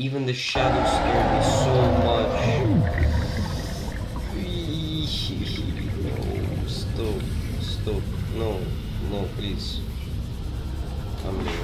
Even the shadow scared me so much. No, stop. Stop. No, no, please. I'm leaving.